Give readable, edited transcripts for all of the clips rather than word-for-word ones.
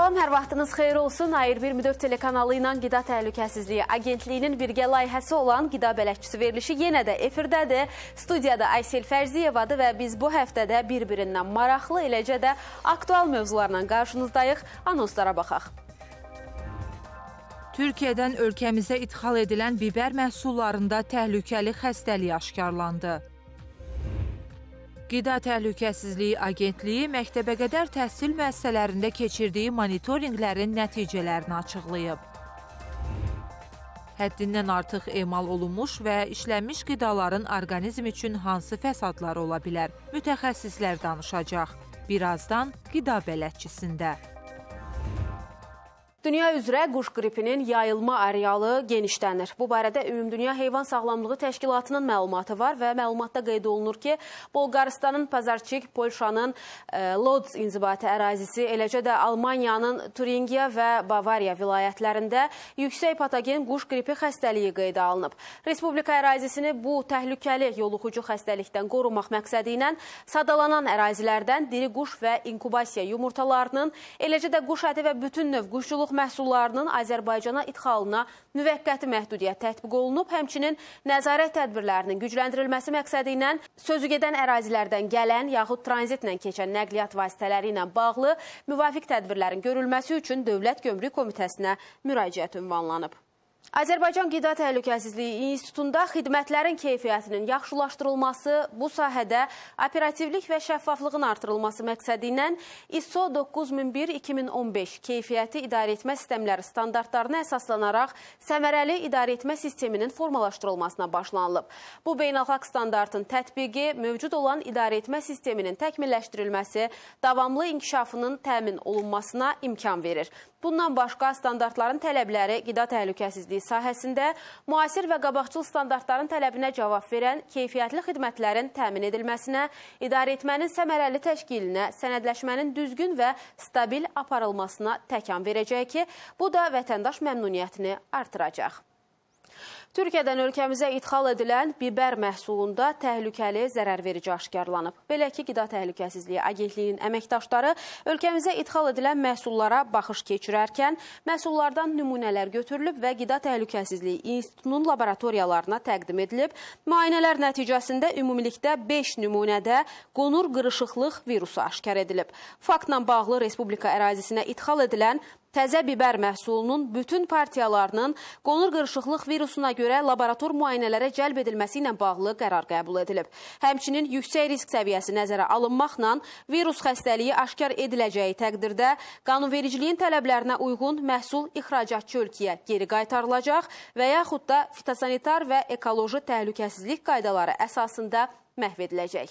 Salam, hər vaxtınız xeyir olsun. AR24 telekanalı ilə Qida Təhlükəsizliyi Agentliyinin birgə layihəsi olan Qida Bələdçisi verilişi yenə də efirdədir. Studiyada Aysel Fərziyevadır və biz bu həftədə bir-birindən maraqlı, eləcə də aktual mövzularla qarşınızdayıq. Anonslara baxaq. Türkiyədən ölkəmizə idxal edilən biber məhsullarında təhlükəli xəstəlik aşkarlandı. Qida Təhlükəsizliyi Agentliyi məktəbəqədər təhsil müəssisələrində keçirdiyi monitorinqlərin nəticələrini açıqlayıb. Həddindən artıq emal olunmuş və işlənmiş qidaların orqanizm üçün hansı fəsadları ola bilər? Mütəxəssislər danışacaq. Birazdan Qida Bələdçisində. Dünya üzrə quş qripinin yayılma arealı genişlənir. Bu barədə Ümumdünya Heyvan Sağlamlığı Təşkilatının məlumatı var və məlumatda qeyd olunur ki, Bolqarıstanın Pazarçik, Polşanın Lodz inzibati ərazisi, eləcə də Almaniyanın Turingiya və Bavariya vilayətlərində yüksək patogen quş qripi xəstəliyi qeydə alınıb. Respublika ərazisini bu təhlükəli yoluxucu xəstəlikdən qorumaq məqsədi ilə sadalanan ərazilərdən diri quş və inkubasiya yumurtalarının, eləcə də quş əti və bütün növ quşçuluq məhsullarının Azərbaycana idxalına müvəqqəti məhdudiyyət tətbiq olunub. Həmçinin nəzarət tədbirlərinin gücləndirilməsi məqsədi ilə sözügedən ərazilərdən gələn yaxud tranzitlə keçən nəqliyyat vasitələri ilə bağlı müvafiq tədbirlərin görülməsi üçün Dövlət Gömrük Komitəsinə müraciət ünvanlanıb. Azərbaycan Qida Təhlükəsizliyi İnstitutunda xidmətlərin keyfiyyətinin yaxşılaşdırılması, bu sahədə operativlik və şəffaflığın artırılması məqsədi ilə ISO 9001-2015 keyfiyyəti idarəetmə sistemləri standartlarına əsaslanaraq səmərəli idarəetmə sisteminin formalaşdırılmasına başlanılıb. Bu beynəlxalq standartın tətbiqi, mövcud olan idarəetmə sisteminin təkmilləşdirilməsi, davamlı inkişafının təmin olunmasına imkan verir. Bundan başqa standartların tələbləri qida təhlükəsizliyi sahəsində müasir və qabaqcıl standartların tələbinə cavab verən keyfiyyətli xidmətlərin təmin edilməsinə, idarəetmənin səmərəli təşkilinə, sənədləşmənin düzgün və stabil aparılmasına təkan verəcək ki, bu da vətəndaş məmnuniyyətini artıracaq. Türkiyədən ölkəmizə idxal edilən biber məhsulunda təhlükəli zərərverici aşkarlanıb. Belə ki, Qida Təhlükəsizliyi Agentliyinin əməkdaşları ölkəmizə idxal edilən məhsullara baxış keçirərkən məhsullardan nümunələr götürülüb və Qida Təhlükəsizliyi İnstitutunun laboratoriyalarına təqdim edilib. Müayinələr nəticəsində ümumilikdə 5 nümunədə qonur qırışıqlıq virusu aşkar edilib. Faktla bağlı Respublika ərazisinə idxal edilən təzə biber məhsulunun bütün partiyalarının qonur qırışıqlıq virusuna görə laborator müayinələrə cəlb edilməsi ilə bağlı qərar qəbul edilib. Həmçinin yüksək risk səviyyəsi nəzərə alınmaqla virus xəstəliyi aşkar ediləcəyi təqdirdə qanunvericiliyin tələblərinə uyğun məhsul ixracatçı ölkəyə geri qaytarılacaq və yaxud da fitosanitar və ekoloji təhlükəsizlik qaydaları əsasında məhv ediləcək.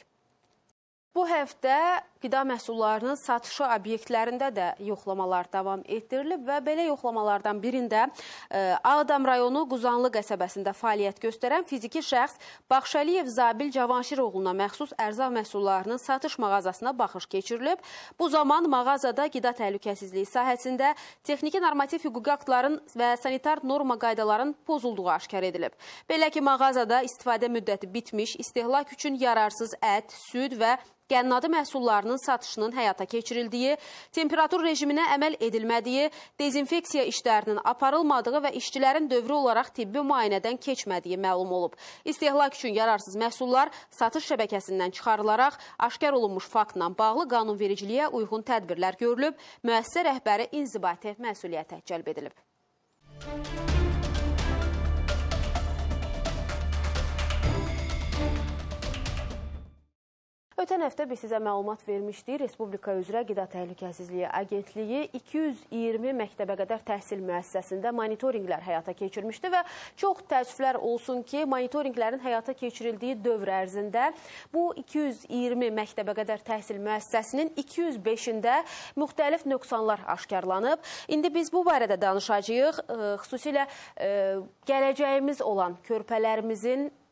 Bu həftə qida məhsullarının satışı obyektlərində də yoxlamalar davam etdirilib və belə yoxlamalardan birində Ağdam rayonu Quzanlı qəsəbəsində fəaliyyət göstərən fiziki şəxs Baxşəliyev Zabil Cavanşiroğluna məxsus ərzaq məhsullarının satış mağazasına baxış keçirilib. Bu zaman mağazada qida təhlükəsizliyi sahəsində texniki normativ hüquqi aktların və sanitar norma qaydaların pozulduğu aşkar edilib. Belə ki, mağazada istifadə müddəti bitmiş, istehlak üçün yararsız ət, süd və qənnadı məhsullarının satışının həyata keçirildiyi, temperatur rejiminə əməl edilmədiyi, dezinfeksiya işlərinin aparılmadığı və işçilərin dövrü olaraq tibbi müayinədən keçmədiyi məlum olub. İstehlak üçün yararsız məhsullar satış şəbəkəsindən çıxarılaraq aşkar olunmuş faktla bağlı qanunvericiliyə uyğun tədbirlər görülüb, müəssisə rəhbəri inzibati məsuliyyətə cəlb edilib. Ötən həftə biz sizə məlumat vermişdik. Respublika üzrə Qida Təhlükəsizliyi Agentliyi 220 məktəbəqədər təhsil müəssisəsində monitorinqlər həyata keçirmişdi və çox təəssüflər olsun ki, monitorinqlərin həyata keçirildiyi dövr ərzində bu 220 məktəbəqədər təhsil müəssisəsinin 205-də müxtəlif nöqsanlar aşkarlanıb. İndi biz bu barədə danışacağıq. Xüsusilə gələcəyimiz olan körpələrimizin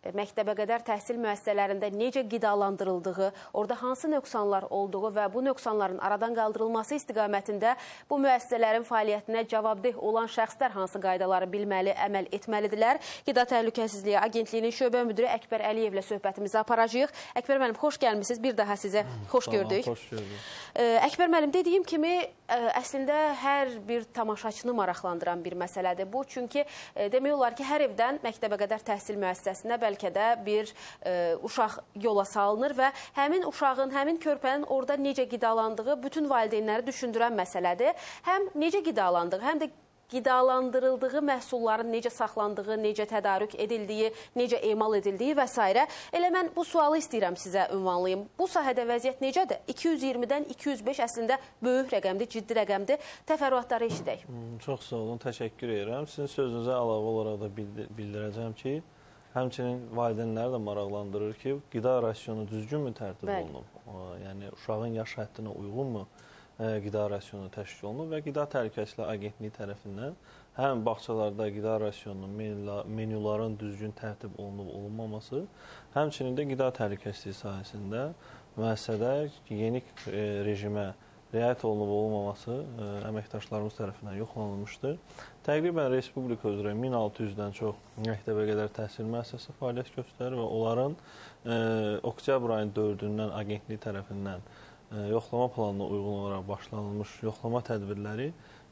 məktəbəqədər təhsil müəssisələrində necə qidalandırıldığı, orada hansı nöqsanlar olduğu və bu nöqsanların aradan qaldırılması istiqamətində bu müəssisələrin fəaliyyətinə cavabdeh olan şəxslər hansı qaydaları bilməli, əməl etməlidirlər? Qida Təhlükəsizliyi Agentliyinin şöbə müdiri Əkbər Əliyevlə söhbətimizi aparacağıq. Əkbər müəllim, xoş gəlmişsiniz. Bir daha sizə xoş gördük. Xoş gördük. Əkbər müəllim, dediyim kimi, əslində hər bir tamaşaçını maraqlandıran bir məsələdir bu. Çünki demək olar ki, hər evdən məktəbəqədər təhsil müəssisəsinə bəlkə də bir uşaq yola salınır və həmin uşağın, həmin körpənin orada necə qidalandığı bütün valideynləri düşündürən məsələdir. Həm necə qidalandığı, həm də qidalandırıldığı məhsulların necə saxlandığı, necə tədarük edildiyi, necə emal edildiyi və s. Elə mən bu sualı istəyirəm sizə ünvanlayım. Bu sahədə vəziyyət necədir? 220-dən 205 əslində böyük rəqəmdir, ciddi rəqəmdir. Təfərrüatları eşidək. Çox sağ olun, təşəkkür edirəm. Sizin sözünüzə əlavə olaraq da bildirəcəm ki, həmçinin valideynləri də maraqlandırır ki, qida rasionu düzgünmü tərtib olunub? Yəni, uşağın yaş həddinə uyğunmu qida rasionu təşkil olunub və Qida Təhlükəsizliyi Agentliyi tərəfindən həm bağçalarda qida rasionunun, menyuların düzgün tərtib olunub-olunmaması, həmçinin də qida təhlükəsizliyi sahəsində müəssisədə yeni rejimə riayət olunub-olunmaması əməkdaşlarımız tərəfindən yoxlanılmışdır. Təqribən Respublika üzrə 1600-dən çox məktəbəqədər təhsil müəssisəsi fəaliyyət göstərir və onların oktyabr ayının 4-dən agentlik tərəfindən yoxlama planına uyğun olaraq başlanılmış yoxlama tədbirləri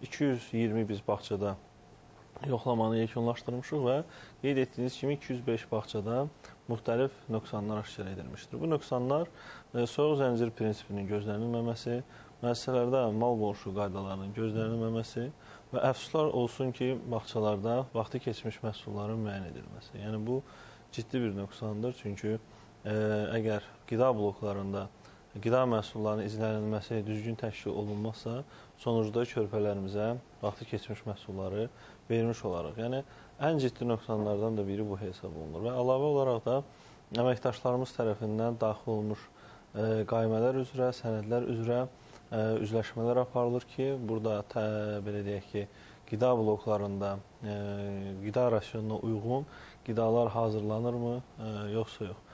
220 biz bağçada yoxlamanı yekunlaşdırmışıq və qeyd etdiyiniz kimi 205 bağçada müxtəlif nöqsanlar aşkar edilmişdir. Bu nöqsanlar soyuq zəncir prinsipinin gözlənilməməsi, müəssisələrdə mal qonşu qaydalarının gözlənilməməsi və əfsuslar olsun ki, bağçalarda vaxtı keçmiş məhsulların müəyyən edilməsi. Yəni, bu ciddi bir nöqsandır. Çünki əgər qida bloklarında qida məhsullarının izlənilməsi düzgün təşkil olunmazsa, sonucda körpələrimizə vaxtı keçmiş məhsulları vermiş olaraq. Yəni, ən ciddi nöqsanlardan da biri bu hesab olunur. Və əlavə olaraq da əməkdaşlarımız tərəfindən daxil olmuş qaymələr üzrə, sənədlər üzrə üzləşmələr aparılır ki, burada belə deyək ki, qida bloklarında qida rasionuna uyğun qidalar hazırlanırmı, yoxsa yox.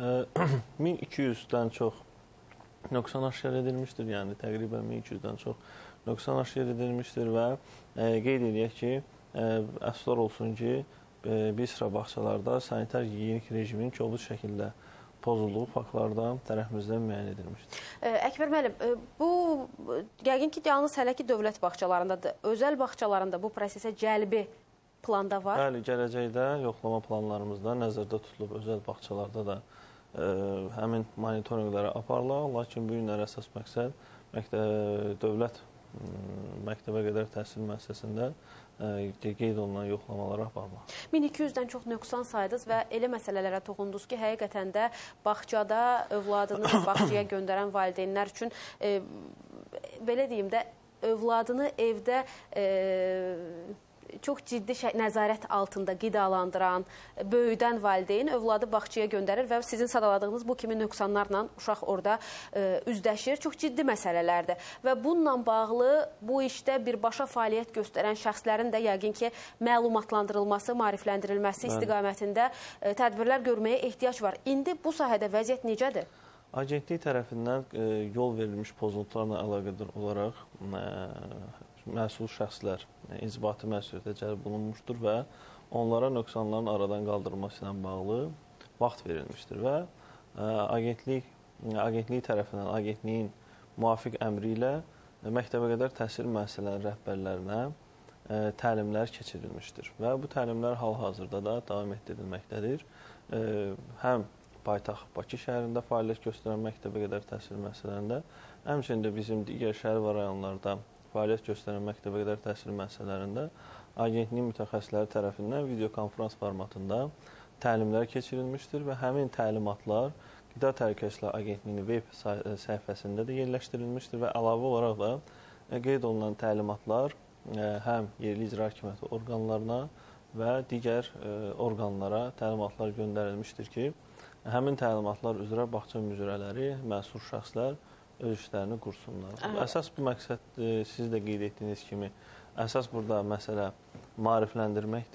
1200-dən çox nöqsan aşkar edilmişdir, yəni təqribən 1200-dən çox nöqsan aşkar edilmişdir və qeyd edək ki, əfsuslar olsun ki, bir sıra bağçalarda sanitar gigiyenik rejimin kobud şəkildə pozulduğu faktlardan tərəfimizdən müəyyən edilmişdir. Əkbər müəllim, bu yəqin ki, yalnız hələ ki dövlət bağçalarındadır. Özəl bağçalarında bu prosesə cəlbi planda var? Bəli, gələcəkdə yoxlama planlarımızda nəzərdə tutulub özəl bağçalarda da həmin monitorinqlərə aparılaq. Lakin bu günlər əsas məqsəd dövlət məktəbəqədər təhsil müəssisəsində qeyd olunan yoxlamalara aparmaq. 1200-dən çox nöqsan saydınız və elə məsələlərə toxundunuz ki, həqiqətən də bağçada övladını bağçaya göndərən valideynlər üçün belə deyim də, övladını evdə çox ciddi nəzarət altında qidalandıran, böyüdən valideyn övladı bağçaya göndərir və sizin sadaladığınız bu kimi nöqsanlarla uşaq orada üzləşir. Çox ciddi məsələlərdir. Və bununla bağlı bu işdə birbaşa fəaliyyət göstərən şəxslərin də yəqin ki, məlumatlandırılması, maarifləndirilməsi istiqamətində tədbirlər görməyə ehtiyac var. İndi bu sahədə vəziyyət necədir? Agentlik tərəfindən yol verilmiş pozuntularla əlaqədar olaraq məsul şəxslər inzibati məsuliyyətə cəlb olunmuşdur və onlara nöqsanların aradan qaldırılması ilə bağlı vaxt verilmişdir və agentlik tərəfindən, agentliyin müvafiq əmri ilə məktəbəqədər təhsil müəssisələrinin rəhbərlərinə təlimlər keçirilmişdir və bu təlimlər hal-hazırda da davam etdirilməkdədir. Həm paytaxt Bakı şəhərində fəaliyyət göstərən məktəbəqədər təhsil müəssisələrində, həmçinin də bizim digər şəhər və rayonlarda fəaliyyət göstərən məktəbəqədər təhsil müəssisələrində agentliyin mütəxəssisləri tərəfindən videokonferans formatında təlimlər keçirilmişdir və həmin təlimatlar Qida Təhlükəsizliyi Agentliyinin web səhifəsində də yerləşdirilmişdir və əlavə olaraq da qeyd olunan təlimatlar həm yerli icra hakimiyyəti orqanlarına və digər orqanlara təlimatlar göndərilmişdir ki, həmin təlimatlar üzrə bağça müdürələri, məsul şəxslər öz işlərini qursunlar. Əsas bu məqsəd, siz də qeyd etdiyiniz kimi, əsas burada məsələ maarifləndirməkdir.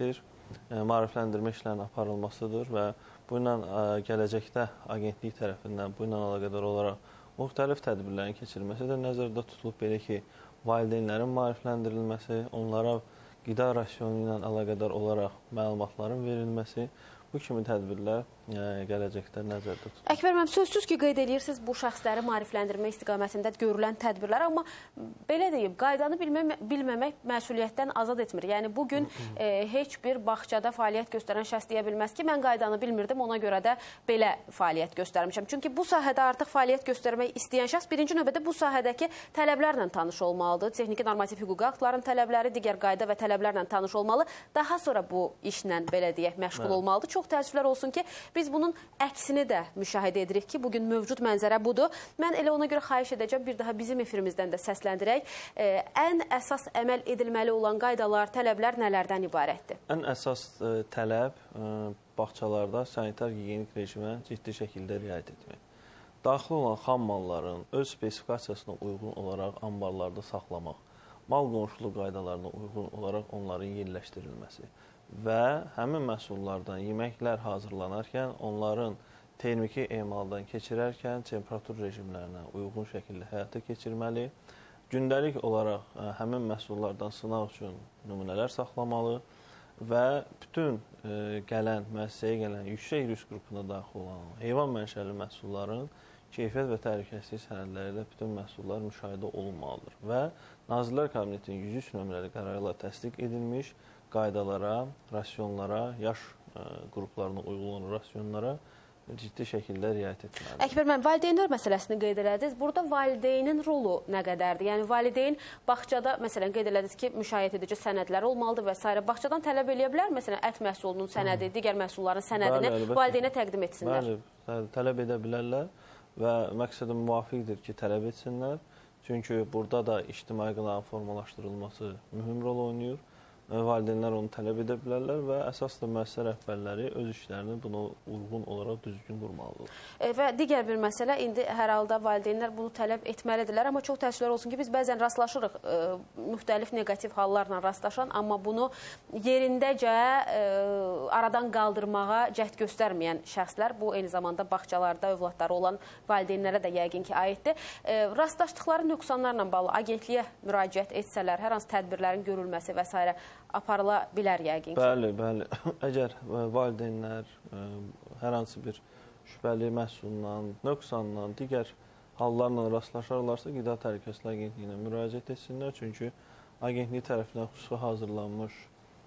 maarifləndirmə işlərinin aparılmasıdır və bu ilə gələcəkdə agentlik tərəfindən bu ilə əlaqədar olaraq müxtəlif tədbirlərin keçirilməsi də nəzərdə tutulub. Belə ki, valideynlərin maarifləndirilməsi, onlara qida rasionu ilə əlaqədar olaraq məlumatların verilməsi, bu kimi tədbirlər gələcəkdə nəzərdə tutulur. Əkbər müəllim, sözsüz ki, qeyd edirsiniz bu şəxsləri maarifləndirmə istiqamətində görülən tədbirlər, amma belə deyim, qaydanı bilməmək məsuliyyətdən azad etmir. Yəni, bugün heç bir bağçada fəaliyyət göstərən şəxs deyə bilməz ki, mən qaydanı bilmirdim, ona görə də belə fəaliyyət göstərmişəm. Çünki bu sahədə artıq fəaliyyət göstərmək istəyən şəxs birinci növbədə bu sahədəki tələblərlə tanış olmalıdır. Texniki normativ hüquqi aktların tələbləri, digər qayda və tələblərlə tanış olmalı. Daha sonra bu işlə, belə deyək, məşğul olmalıdır. Çox təəssüflər olsun ki, biz bunun əksini də müşahidə edirik ki, bugün mövcud mənzərə budur. Mən elə ona görə xahiş edəcəm, bir daha bizim efirimizdən də səsləndirək. Ən əsas əməl edilməli olan qaydalar, tələblər nələrdən ibarətdir? Ən əsas tələb bağçalarda sanitar gigiyenik rejimə ciddi şəkildə riayət etmək. Daxil olan xam malların öz spesifikasiyasına uyğun olaraq ambarlarda saxlamaq, mal qonşuluq qaydalarına uyğun olaraq onların yerləşdirilməsi və həmin məhsullardan yeməklər hazırlanarkən onların termiki emaldan keçirərkən temperatur rejimlərinə uyğun şəkildə həyata keçirməli, gündəlik olaraq həmin məhsullardan sınaq üçün nümunələr saxlamalı və bütün müəssisəyə gələn yüksək risk qrupuna daxil olan heyvan mənşəli məhsulların keyfiyyət və təhlükəsizlik sənədləri bütün məhsullar müşahidə olunmalıdır və Nazirlər Kabinetinin 103 nömrəli qərarla təsdiq edilmiş qaydalara, rasionlara, yaş qruplarına uyğun olan rasionlara ciddi şəkildə riayət etməlidir. Əkbər müəllim, valideynlər məsələsini qeyd elədiniz. Burada valideynin rolu nə qədərdir? Yəni, valideyn bağçada, məsələn, qeyd elədiniz ki, müşahidə edici sənədləri olmalıdır və s. Bağçadan tələb eləyə bilər, məsələn, ət məhsulunun sənədi, digər məhsulların sənədini valideynə təqdim etsinlər. Bəli, tələb edə bilərlər və məqsədə müvafiqdir ki, tələb etsinlər. Çünki burada da ictimai qanağın formalaşdırılması mühüm rol oynayır. Valideynlər onu tələb edə bilərlər və əsas da müəssisə rəhbərləri öz işlərini buna uyğun olaraq düzgün qurmalıdır. Və digər bir məsələ, indi hər halda valideynlər bunu tələb etməlidirlər, amma çox təəssüflər olsun ki, biz bəzən rastlaşırıq müxtəlif negativ hallarla rastlaşan, amma bunu yerindəcə aradan qaldırmağa cəhd göstərməyən şəxslər, bu eyni zamanda bağçalarda övladları olan valideynlərə də yəqin ki, aiddir. Rastlaşdıqları nöqsanlarla bağlı agentliyə müraciət etsələr, hər hansı tədbirlərin görülməsi və s. aparıla bilər yəqin ki. Bəli, bəli. Əgər valideynlər hər hansı bir şübhəli məhsuldan, nöqsandan, digər hallarla rastlaşarlarsa, Qida Təhlükəsizliyi Agentliyinə müraciət etsinlər. Çünki agentlik tərəfindən xüsusi hazırlanmış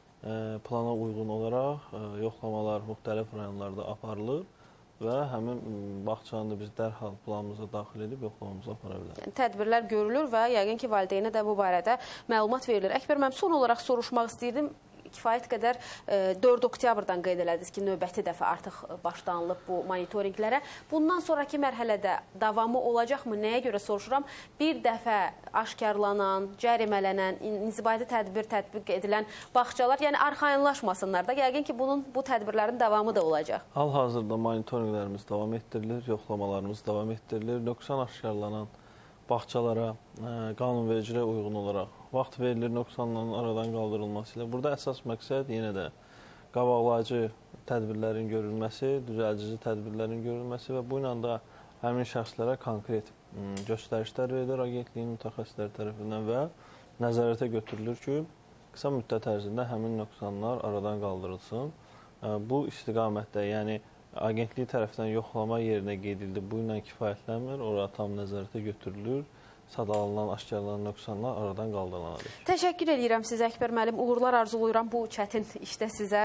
plana uyğun olaraq yoxlamalar müxtəlif rayonlarda aparılır və həmin bağçanı da biz dərhal planımıza daxil edib yoxlamamıza apara bilərik. Tədbirlər görülür və yəqin ki, valideynə də bu barədə məlumat verilir. Əkbər müəllim, son olaraq soruşmaq istəyirdim. Kifayət qədər 4 oktyabrdan qeyd elədiniz ki, növbəti dəfə artıq başlanılıb bu monitorinqlərə. Bundan sonraki mərhələdə davamı olacaqmı? Nəyə görə soruşuram? Bir dəfə aşkarlanan, cərimələnən, inzibati tədbir tətbiq edilən bağçalar, yəni arxayınlaşmasınlar da. Yəqin ki, bu tədbirlərin davamı da olacaq. Hal-hazırda monitorinqlərimiz davam etdirilir, yoxlamalarımız davam etdirilir. Nöqsan aşkarlanan bağçalara qanunvericiliyə uyğun olaraq vaxt verilir nöqsanların aradan qaldırılması ilə. Burada əsas məqsəd yenə də qabaqlayıcı tədbirlərin görülməsi, düzəldici tədbirlərin görülməsi və bu ilə də həmin şəxslərə konkret göstərişlər verilir agentliyin mütəxəssisləri tərəfindən və nəzarətə götürülür ki, qısa müddət ərzində həmin nöqsanlar aradan qaldırılsın. Bu istiqamətdə, yəni agentlik tərəfindən yoxlama yerinə qeydildi, bu ilə kifayətlənmir, oraya tam nəzarətə götürülür. Sadalanan, aşkarlanan nöqsanlar aradan qaldırılır. Təşəkkür edirəm sizə, Əkbər müəllim. Uğurlar arzuluyuram bu çətin işdə sizə.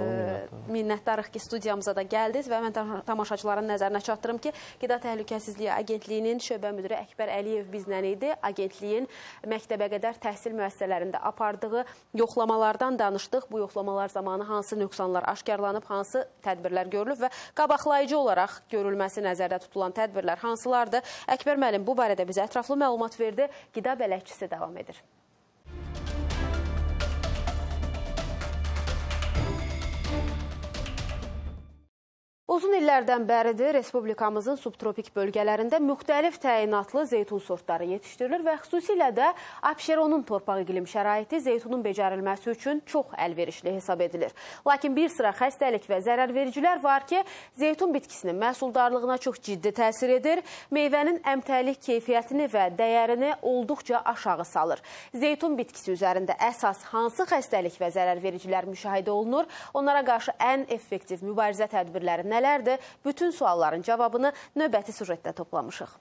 Minnətdarıq ki, studiyamıza da gəldiniz və mən tamaşaçıların nəzərinə çatdırım ki, Qida Təhlükəsizliyi Agentliyinin şöbə müdiri Əkbər Əliyev bizlə idi. Agentliyin məktəbə qədər təhsil müəssisələrində apardığı yoxlamalardan danışdıq. Bu yoxlamalar zamanı hansı nöqsanlar aşkarlanıb, hansı tədbirlər görülüb və qabaqlayıcı olaraq görülməsi nəzərdə tutulan tədbirlər hansılardır? Əkbər müəllim bu barədə bizə ətraflı məlumat verdi. Qida bələdçisi davam edir. Uzun illərdən bəridir Respublikamızın subtropik bölgələrində müxtəlif təyinatlı zeytun sortları yetişdirilir və xüsusilə də Abşeronun torpaq iqlim şəraiti zeytunun becərilməsi üçün çox əlverişli hesab edilir. Lakin bir sıra xəstəlik və zərərvericilər var ki, zeytun bitkisinin məhsuldarlığına çox ciddi təsir edir, meyvənin əmtəlik keyfiyyətini və dəyərini olduqca aşağı salır. Zeytun bitkisi üzərində əsas hansı xəstəlik və zərərvericilər müşahidə olunur? Onlara qarşı ən effektiv mübarizə tədbirləri nələrdir? Bütün sualların cavabını növbəti süjetdə toplamışıq.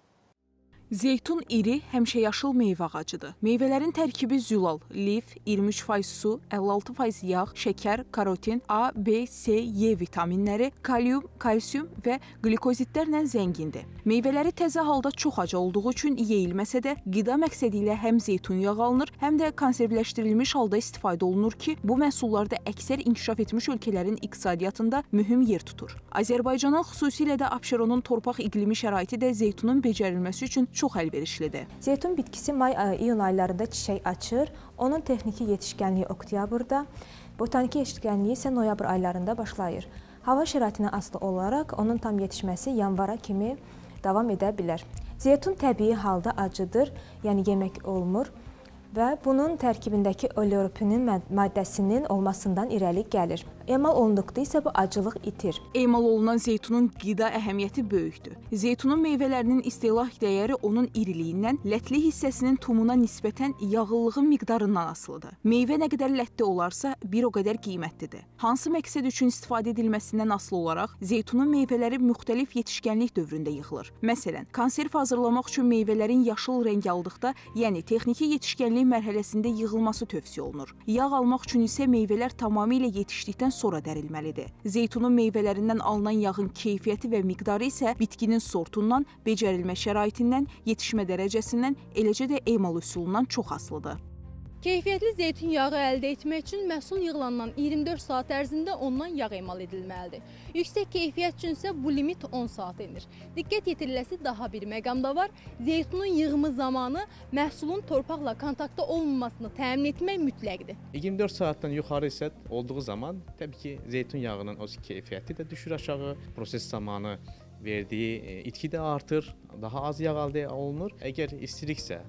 Zeytun iri, həmişəyaşıl meyvə ağacıdır. Meyvələrin tərkibi zülal, lif, 23% su, 56% yağ, şəkər, karotin, A, B, C, Y vitaminləri, kalium, kalsium və glikozitlərlə zəngindir. Meyvələri təzə halda çox acı olduğu üçün yeyilməsə də, qida məqsədi ilə həm zeytun yağı alınır, həm də konservləşdirilmiş halda istifadə olunur ki, bu məhsullarda əksər inkişaf etmiş ölkələrin iqtisadiyyatında mühüm yer tutur. Azərbaycanın xüsusilə də Abşeronun torpaq iqlimi şəraiti də zeytunun becərilməsi üçün çox əlverişlidir. Zeytun bitkisi may-iyun aylarında çiçək açır. Onun texniki yetişkənliyi oktyabrda, botaniki yetişkənliyi isə noyabr aylarında başlayır. Hava şəraitinə asılı olaraq onun tam yetişməsi yanvara kimi davam edə bilər. Zeytun təbii halda acıdır, yəni yemək olmur və bunun tərkibindəki oleorenin maddəsinin olmasından irəli gəlir. Emal olunduqda isə bu acılıq itir. Emal olunan zeytunun qida əhəmiyyəti böyükdür. Zeytunun meyvələrinin istehlak dəyəri onun iriliyindən, lətli hissəsinin tumuna nisbətən yağıllığın miqdarından asılıdır. Meyvə nə qədər lətli olarsa, bir o qədər qiymətlidir. Hansı məqsəd üçün istifadə edilməsindən asılı olaraq, zeytunun meyvələri müxtəlif yetişkənlik dövründə yığılır. Məsələn, konserv hazırlamaq üçün meyvələrin yaşıl rəng aldıqda, yəni texniki yetişkənlik mərhələsində yığılması tövsiyə olunur. Yağ almaq üçün isə meyvələr tamamilə yetişdikdən sonra dərilməlidir. Zeytunun meyvələrindən alınan yağın keyfiyyəti və miqdarı isə bitkinin sortundan, becərilmə şəraitindən, yetişmə dərəcəsindən, eləcə də emal üsulundan çox asılıdır. Keyfiyyətli zeytun yağı əldə etmək üçün məhsul yığılandan 24 saat ərzində ondan yağ emal edilməlidir. Yüksək keyfiyyət üçün isə bu limit 10 saat enir. Diqqət yetiriləsi daha bir məqamda var. Zeytunun yığımı zamanı məhsulun torpaqla kontaktda olmamasını təmin etmək mütləqdir. 24 saatdan yuxarı isə olduğu zaman təbii ki, zeytun yağının o keyfiyyəti də düşür aşağı, proses zamanı verdiyi itki də artır, daha az yağ əldə olunur. Əgər istiriksə,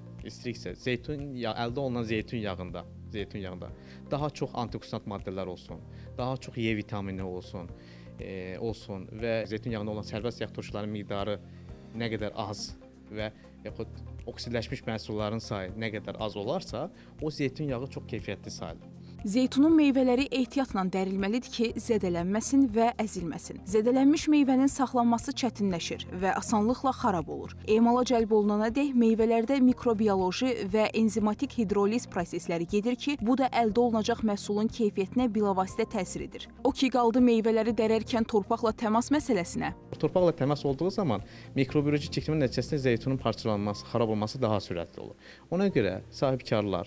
əldə olunan zeytun yağında daha çox antioksidant maddələr olsun, daha çox Y vitamini olsun və zeytun yağında olan sərbəst yağ turşularının miqdarı nə qədər az və yaxud oksidləşmiş məhsulların sayı nə qədər az olarsa, o zeytun yağı çox keyfiyyətli sayılır. Zeytunun meyvələri ehtiyatla dərilməlidir ki, zədələnməsin və əzilməsin. Zədələnmiş meyvənin saxlanması çətinləşir və asanlıqla xarab olur. Emala cəlb olunana dək meyvələrdə mikrobioloji və enzimatik hidroliz prosesləri gedir ki, bu da əldə olunacaq məhsulun keyfiyyətinə bilavasitə təsir edir. O ki, qaldı meyvələri dərərkən torpaqla təmas məsələsinə. Torpaqla təmas olduğu zaman mikrobiyoloji çəkimin nəticəsində zeytunun parçalanması, xarab olması daha sürətli olur. Ona görə sahibkarlar,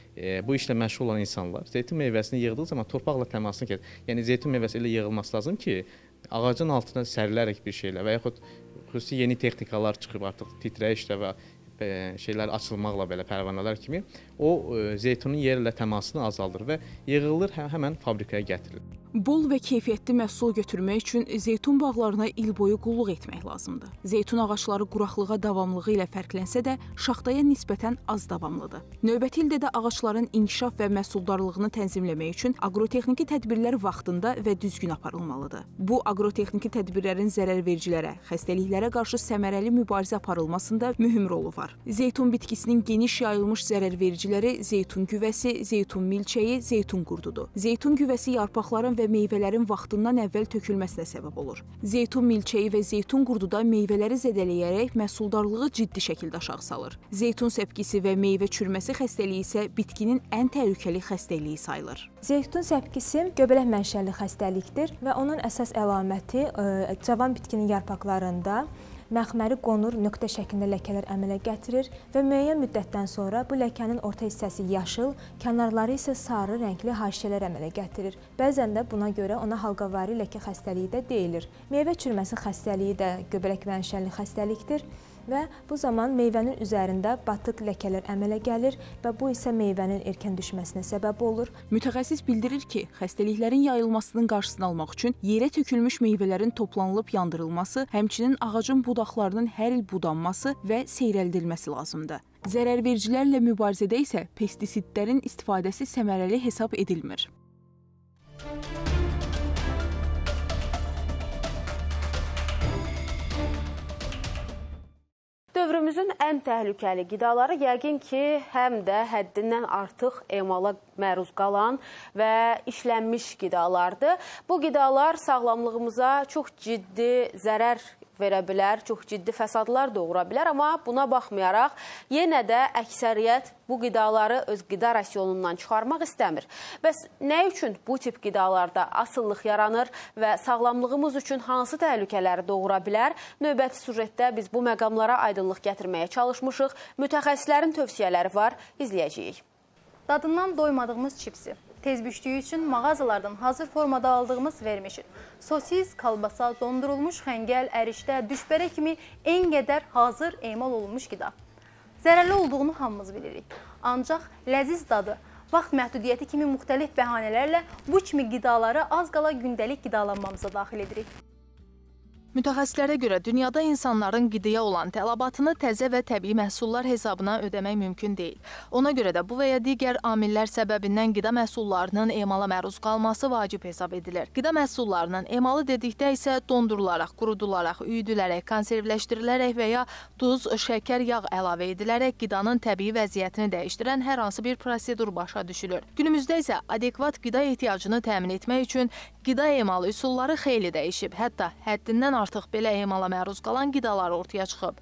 bu işlə məşğul olan insanlar zeytun meyvəsini yığdığı zaman torpaqla təmasını keçir. Yəni zeytun meyvəsi ilə yığılması lazım ki, ağacın altına sərilərək bir şeylə və yaxud xüsusi yeni texnikalar çıxıb artıq titrəyişlə və şeylər açılmaqla belə pərvanələr kimi o zeytunun yerlə təmasını azaldır və yığılır, həmən fabrikaya gətirilir. Bol və keyfiyyətli məhsul götürmək üçün zeytun bağlarına il boyu qulluq etmək lazımdır. Zeytun ağacları quraqlığa davamlığı ilə fərqlənsə də, şaxtaya nisbətən az davamlıdır. Növbəti ildə də ağacların inkişaf və məhsuldarlığını tənzimləmək üçün aqrotexniki tədbirlər vaxtında və düzgün aparılmalıdır. Bu, aqrotexniki tədbirlərin zərərvericilərə, xəstəliklərə qarşı səmərəli mübarizə aparılmasında mühüm rolu var. Zeytun bitkisinin geniş yayılmış zərərvericiləri zeytun güvəsi, zeytun milçəyi, zeytun qurdudur. Zeytun güvəsi yarpaqların və meyvələrin vaxtından əvvəl tökülməsinə səbəb olur. Zeytun milçəyi və zeytun qurduda meyvələri zədələyərək məhsuldarlığı ciddi şəkildə aşağı salır. Zeytun səpkisi və meyvə çürüməsi xəstəliyi isə bitkinin ən təhlükəli xəstəliyi sayılır. Zeytun səpkisi göbələk mənşəli xəstəlikdir və onun əsas əlaməti cavan bitkinin yarpaqlarında məxməri qonur, nöqtə şəklində ləkələr əmələ gətirir və müəyyən müddətdən sonra bu ləkənin orta hissəsi yaşıl, kənarları isə sarı rəngli haşiyələr əmələ gətirir. Bəzən də buna görə ona halqavari ləkə xəstəliyi də deyilir. Meyvə çürüməsi xəstəliyi də göbələk mənşəli xəstəlikdir və bu zaman meyvənin üzərində batıq ləkələr əmələ gəlir və bu isə meyvənin erkən düşməsinə səbəb olur. Mütəxəssis bildirir ki, xəstəliklərin yayılmasının qarşısını almaq üçün yerə tökülmüş meyvələrin toplanılıb yandırılması, həmçinin ağacın budaqlarının hər il budanması və seyrəldilməsi lazımdır. Zərərvericilərlə mübarizədə isə pestisidlərin istifadəsi səmərəli hesab edilmir. Dövrümüzün ən təhlükəli qidaları yəqin ki, həm də həddindən artıq emala məruz qalan və işlənmiş qidalardır. Bu qidalar sağlamlığımıza çox ciddi zərər verə bilər, çox ciddi fəsadlar doğura bilər, amma buna baxmayaraq yenə də əksəriyyət bu qidaları öz qida rasionundan çıxarmaq istəmir. Bəs nə üçün bu tip qidalarda asıllıq yaranır və sağlamlığımız üçün hansı təhlükələri doğura bilər? Növbəti sujetdə biz bu məqamlara aydınlıq gətirməyə çalışmışıq. Mütəxəssislərin tövsiyələri var, izləyəcəyik. Dadından doymadığımız çipsi, tez bişdiyi üçün mağazalardan hazır formada aldığımız vermişik. Sosis, kalbasa, dondurulmuş xəngəl, ərişdə, düşbərə kimi en qədər hazır emal olunmuş qida. Zərərli olduğunu hamımız bilirik. Ancaq ləziz dadı, vaxt məhdudiyyəti kimi müxtəlif bəhanələrlə bu kimi qidaları az qala gündəlik qidalanmamıza daxil edirik. Mütəxəssislərə görə dünyada insanların qidaya olan tələbatını təzə və təbii məhsullar hesabına ödəmək mümkün deyil. Ona görə də bu və ya digər amillər səbəbindən qida məhsullarının emala məruz qalması vacib hesab edilir. Qida məhsullarının emalı dedikdə isə dondurularaq, qurudularaq, üyüdülərək, konservləşdirilərək və ya duz, şəkər, yağ əlavə edilərək qidanın təbii vəziyyətini dəyişdirən hər hansı bir prosedur başa düşülür. Günümüzdə isə adekvat qida ehtiyacını təmin etmək üçün qida emalı üsulları xeyli dəyişib, hətta həddindən artıq belə emala məruz qalan qidalar ortaya çıxıb.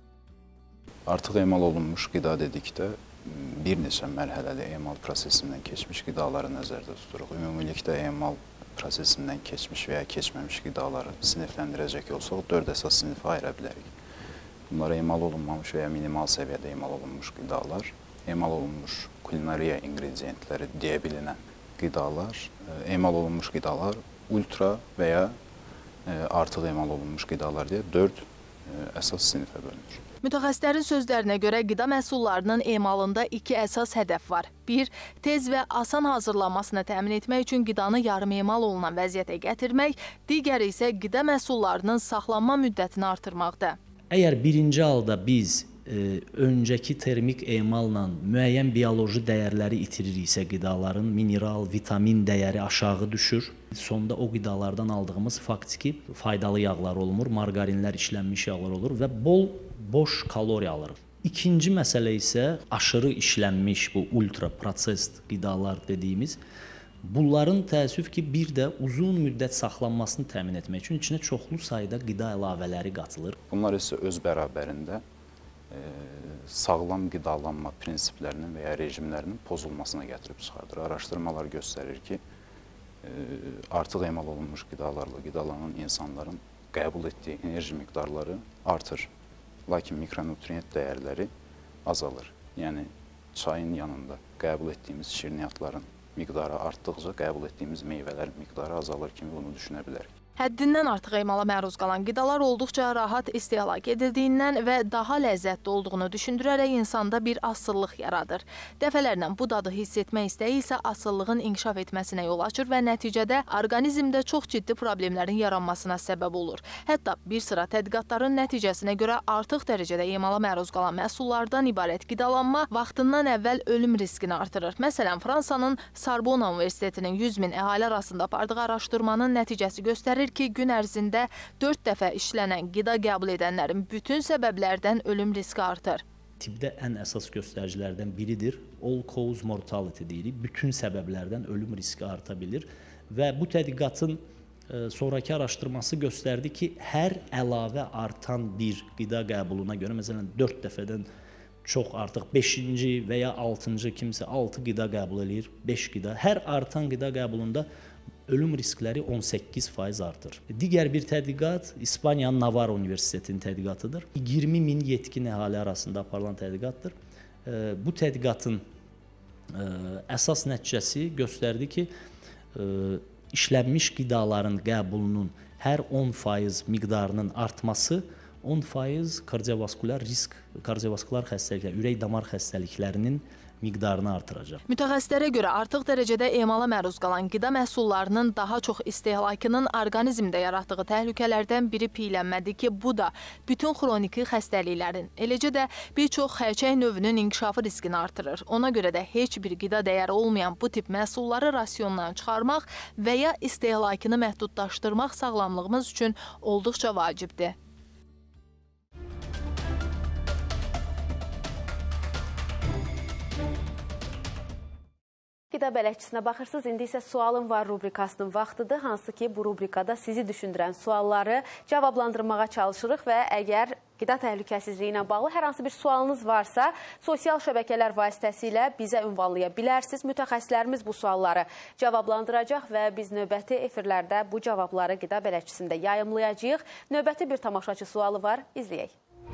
Artıq emal olunmuş qida dedikdə bir neçə mərhələli emal prosesindən keçmiş qidaları nəzərdə tuturuq. Ümumilikdə emal prosesindən keçmiş və ya keçməmiş qidaları sinifləndirəcək olsaq 4 əsas sinifə ayıra bilərik. Bunlar emal olunmamış və ya minimal səviyyədə emal olunmuş qidalar, emal olunmuş kulinariya ingrediyentləri deyə bilinən qidalar, emal olunmuş qidalar, ultra və ya artıq emal olunmuş qidalar deyə 4 əsas sinifə bölünür. Mütəxəssislərin sözlərinə görə qida məhsullarının emalında 2 əsas hədəf var. 1. Tez və asan hazırlanmasını təmin etmək üçün qidanı yarım emal olunan vəziyyətə gətirmək, digəri isə qida məhsullarının saxlanma müddətini artırmaqdır. Əgər birinci halda biz öncəki termik emalla müəyyən bioloji dəyərləri itiririksə qidaların mineral, vitamin dəyəri aşağı düşür. Sonda o qidalardan aldığımız faktiki faydalı yağlar olmur, margarinlər, işlənmiş yağlar olur və boş kalori alırıq. İkinci məsələ isə aşırı işlənmiş bu ultra prosesd qidalar dediyimiz, bunların təəssüf ki, bir də uzun müddət saxlanmasını təmin etmək üçün içinə çoxlu sayda qida əlavələri qatılır. Bunlar isə öz bərabərində sağlam qidalanma prinsiplərinin və ya rejimlərinin pozulmasına gətirib çıxardır. Araşdırmalar göstərir ki, artıq emal olunmuş qidalarla qidalanan insanların qəbul etdiyi enerji miqdarları artır, lakin mikronutrient dəyərləri azalır. Yəni, çayın yanında qəbul etdiyimiz şirniyyatların miqdarı artdıqca qəbul etdiyimiz meyvələrin miqdarı azalır kimi bunu düşünə bilərik. Həddindən artıq emala məruz qalan qidalar olduqca rahat istehlak edildiyindən və daha ləzzətli olduğunu düşündürərək insanda bir asıllıq yaradır. Dəfələrlə bu dadı hiss etmək istəyi isə asıllığın inkişaf etməsinə yol açır və nəticədə orqanizmdə çox ciddi problemlərin yaranmasına səbəb olur. Hətta bir sıra tədqiqatların nəticəsinə görə artıq dərəcədə emala məruz qalan məhsullardan ibarət qidalanma vaxtından əvvəl ölüm riskini artırır. Məsələn, Fransanın Sorbonne Universitetinin 100 min əhali arasında apardığı araşdırmanın nəticəsi göstərir ki, gün ərzində 4 dəfə işlənən qida qəbul edənlərin bütün səbəblərdən ölüm riski artır. Tibbdə ən əsas göstəricilərdən biridir. All cause mortality deyirik. Bütün səbəblərdən ölüm riski arta bilir. Və bu tədqiqatın sonraki araşdırması göstərdi ki, hər əlavə artan bir qida qəbuluna görə, məsələn 4 dəfədən çox artıq 5-ci və ya 6-cı kimsə 6 qida qəbul edir, 5 qida. Hər artan qida qəbulunda ölüm riskləri 18% artır. Digər bir tədqiqat İspaniyanın Navarra Universitetinin tədqiqatıdır. 20 min yetkin əhali arasında aparılan tədqiqatdır. Bu tədqiqatın əsas nəticəsi göstərdi ki, işlənmiş qidaların qəbulunun hər 10% miqdarının artması 10% kardiovaskular risk, kardiovaskular xəstəliklər, ürək-damar xəstəliklərinin miqdarını artıracaq. Mütəxəssislərə görə artıq dərəcədə emala məruz qalan qida məhsullarının daha çox istehlakının orqanizmdə yaratdığı təhlükələrdən biri piyələnmədir ki, bu da bütün xroniki xəstəliklərin, eləcə də bir çox xərçəng növünün inkişafı riskini artırır. Ona görə də heç bir qida dəyəri olmayan bu tip məhsulları rasiondan çıxarmaq və ya istehlakını məhdudlaşdırmaq sağlamlığımız üçün olduqca vacibdir. Qida bələdçisinə baxırsınız, indi isə sualım var rubrikasının vaxtıdır, hansı ki bu rubrikada sizi düşündürən sualları cavablandırmağa çalışırıq və əgər qida təhlükəsizliyi ilə bağlı hər hansı bir sualınız varsa, sosial şəbəkələr vasitəsilə bizə ünvanlaya bilərsiniz. Mütəxəssislərimiz bu sualları cavablandıracaq və biz növbəti efirlərdə bu cavabları qida bələdçisində yayımlayacağıq. Növbəti bir tamaşaçı sualı var, izləyək.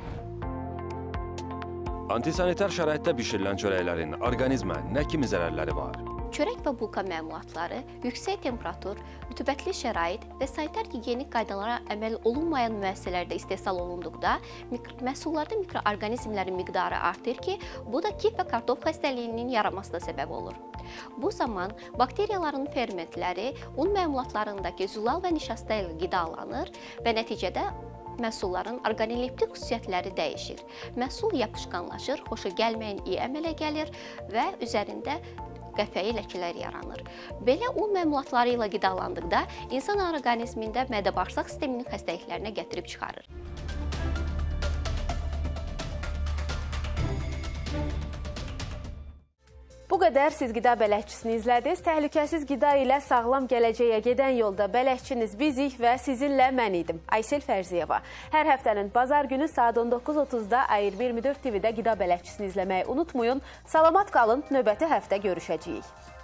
Antisanitar şəraitdə bişirilən çörəklərin orqanizmə nə kimi zərərləri var? Çörək və bulka məmulatları yüksək temperatur, rütubətli şərait və sanitar gigiyenik qaydalara əməl olunmayan müəssisələrdə istehsal olunduqda məhsullarda mikroorqanizmlərin miqdarı artır ki, bu da kif və kartof xəstəliyinin yaranmasına səbəb olur. Bu zaman bakteriyaların fermentləri un məmulatlarındakı zülal və nişasta ilə qidalanır və nəticədə məhsulların orqanoleptik xüsusiyyətləri dəyişir. Məhsul yapışqanlaşır, xoşa gəlməyən iyi əmələ gəlir və üzərində qəfəyi ləkələr yaranır. Belə un məmulatları ilə qidalandıqda insan orqanizmində mədə-bağırsaq sisteminin xəstəliklərinə gətirib çıxarır. Bu qədər siz qida bələdçisini izlədiniz. Təhlükəsiz qida ilə sağlam gələcəyə gedən yolda bələdçiniz bizik və sizinlə mən idim. Aysel Fərziyeva. Hər həftənin bazar günü saat 19:30-da A2024 TV-də qida bələdçisini izləməyi unutmayın. Salamat qalın, növbəti həftə görüşəcəyik.